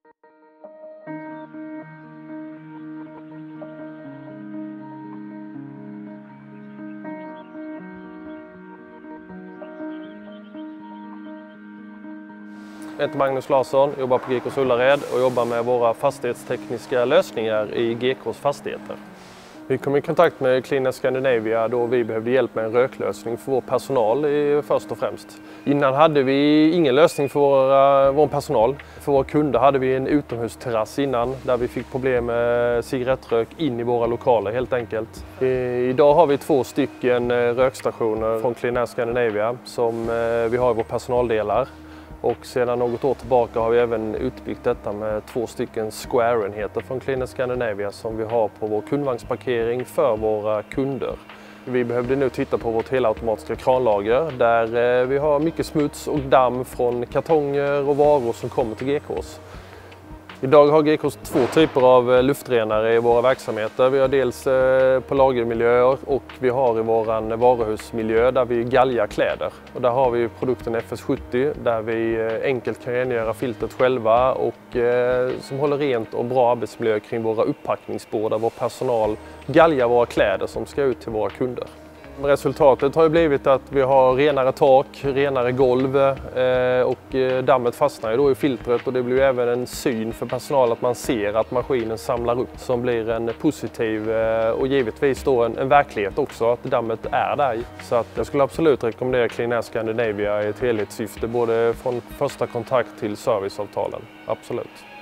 Jag heter Magnus Larsson, jobbar på Gekås Ullared och jobbar med våra fastighetstekniska lösningar i Gekås fastigheter. Vi kom i kontakt med Cleaner Scandinavia då vi behövde hjälp med en röklösning för vår personal först och främst. Innan hade vi ingen lösning för vår personal. För våra kunder hade vi en utomhusterrass innan där vi fick problem med cigarettrök in i våra lokaler helt enkelt. Idag har vi 2 stycken rökstationer från Cleaner Scandinavia som vi har i våra personaldelar. Och sedan något år tillbaka har vi även utbyggt detta med 2 stycken Square-enheter från Cleaner Scandinavia som vi har på vår kundvagnsparkering för våra kunder. Vi behövde nu titta på vårt helautomatiska kranlager där vi har mycket smuts och damm från kartonger och varor som kommer till Gekås. Idag har Gekås 2 typer av luftrenare i våra verksamheter. Vi har dels på lagermiljöer och vi har i vår varuhusmiljö där vi galgar kläder. Och där har vi produkten FS70 där vi enkelt kan rengöra filtret själva och som håller rent och bra arbetsmiljö kring våra upppackningsbord där vår personal galgar våra kläder som ska ut till våra kunder. Resultatet har ju blivit att vi har renare tak, renare golv och dammet fastnar ju då i filtret och det blir även en syn för personal att man ser att maskinen samlar upp som blir en positiv och givetvis då en verklighet också att dammet är där. Så att jag skulle absolut rekommendera Cleaner Scandinavia i ett helhetssyfte både från första kontakt till serviceavtalen, absolut.